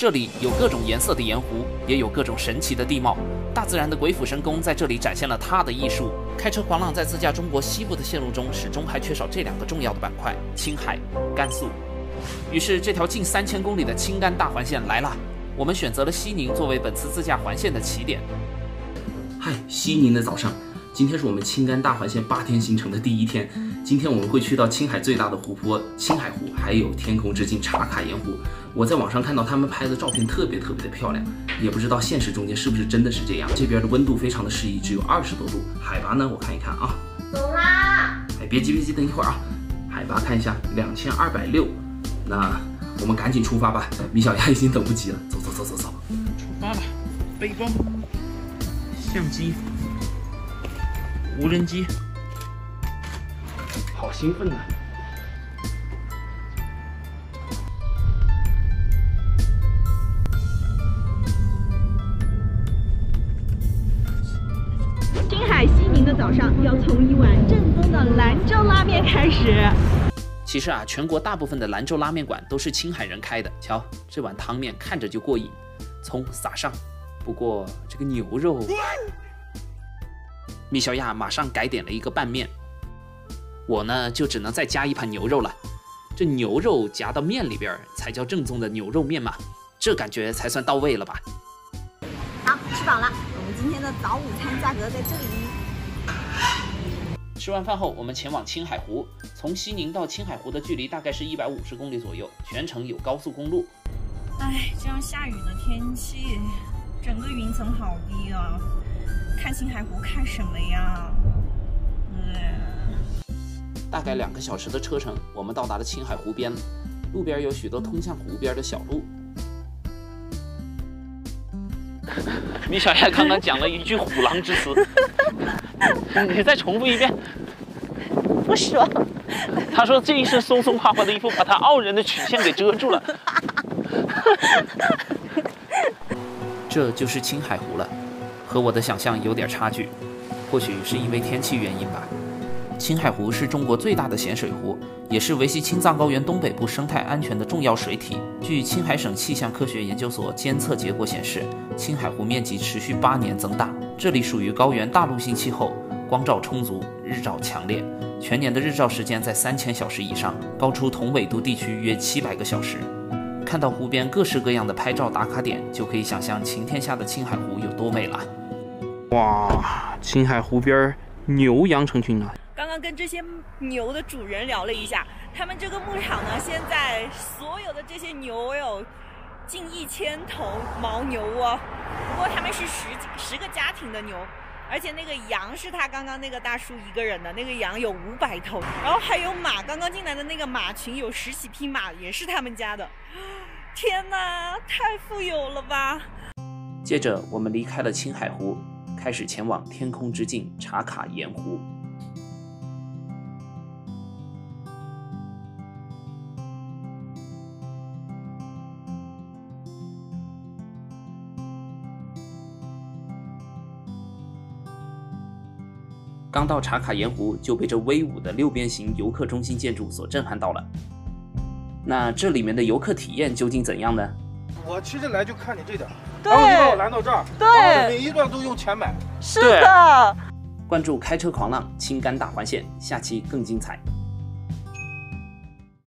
这里有各种颜色的盐湖，也有各种神奇的地貌，大自然的鬼斧神工在这里展现了它的艺术。开车狂浪在自驾中国西部的线路中，始终还缺少这两个重要的板块：青海、甘肃。于是，这条近3000公里的青甘大环线来了。我们选择了西宁作为本次自驾环线的起点。 嗨，西宁的早上，今天是我们青甘大环线8天行程的第1天。今天我们会去到青海最大的湖泊青海湖，还有天空之镜茶卡盐湖。我在网上看到他们拍的照片特别的漂亮，也不知道现实中间是不是真的是这样。这边的温度非常的适宜，只有20多度，海拔呢我看一看啊， 走啦！ 哎，别急，等一会儿啊，海拔看一下2260，那我们赶紧出发吧，米小丫已经等不及了，走，出发了，背包、相机、无人机， 好兴奋呐！ 青海西宁的早上要从一碗正宗的兰州拉面开始。 其实啊，全国大部分的兰州拉面馆都是青海人开的。瞧，这碗汤面看着就过瘾，葱撒上。不过这个牛肉，米小亚马上改点了一个拌面。我呢就只能再加一盘牛肉了。这牛肉夹到面里边才叫正宗的牛肉面嘛，这感觉才算到位了吧？ 好，吃饱了，我们今天的早午餐价格在这里。 吃完饭后，我们前往青海湖。从西宁到青海湖的距离大概是150公里左右，全程有高速公路。 哎，这样下雨的天气，整个云层好低啊！看青海湖看什么呀？ 大概2个小时的车程，我们到达了青海湖边。路边有许多通向湖边的小路。米小亚刚刚讲了一句虎狼之词，你再重复一遍。 不爽。 他说这一身松松垮垮的衣服把他傲人的曲线给遮住了。这就是青海湖了，和我的想象有点差距，或许是因为天气原因吧。青海湖是中国最大的咸水湖，也是维系青藏高原东北部生态安全的重要水体。据青海省气象科学研究所监测结果显示，青海湖面积持续8年增大。这里属于高原大陆性气候，光照充足，日照强烈，全年的日照时间在3000小时以上，高出同纬度地区约700个小时。看到湖边各式各样的拍照打卡点，就可以想象晴天下的青海湖有多美了。哇，青海湖边牛羊成群啊！ 刚刚跟这些牛的主人聊了一下，他们这个牧场呢，现在所有的这些牛有近1000头牦牛哦，不过他们是10个家庭的牛。而且那个羊是他刚刚那个大叔一个人的，那个羊有500头，然后还有马，刚刚进来的那个马群有10几匹马，也是他们家的。天哪，太富有了吧！ 接着我们离开了青海湖，开始前往天空之镜茶卡盐湖。刚到茶卡盐湖，就被这威武的6边形游客中心建筑所震撼到了。那这里面的游客体验究竟怎样呢？ 我其实来就看你这点， 对， 然后你把我拦到这儿， 对， 每一段都用钱买。 是的。 关注开车狂浪青甘大环线，下期更精彩。